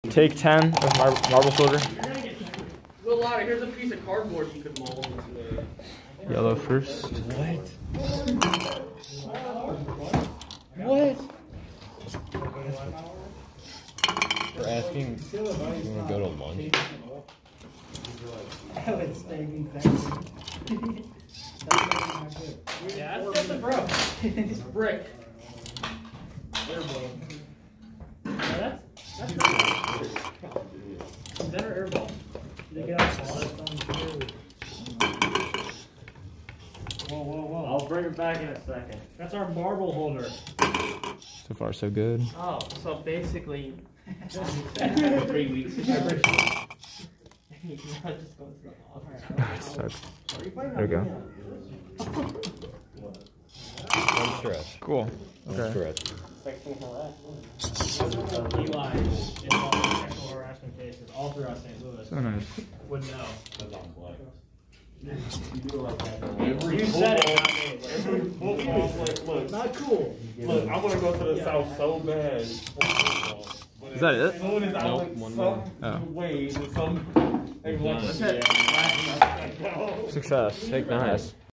Take 10 of marble soldier. Well, Lottie, here's a piece of cardboard you could mold into a... Yellow first. What? What? For asking, you want to go to lunch? I would stay Yeah, that's just a bro. It's a brick. Airball. Yeah, that's pretty good. That or airball? They get out Whoa. I'll bring it back in a second. That's our marble holder. So far, so good. Oh, so basically, every 3 weeks. Every Alright, start. There we go. One stretch. Cool. One Okay. stretch. Sexual harassment. Eli, in all the sexual harassment cases all throughout St. Louis, So nice. would know. You do it like that. You said it, not me. Every football play, look. Not cool. Look, I want to go to the South so bad. Is that it? As soon as I Nope, went one some more. ways and some. Success. Take nice.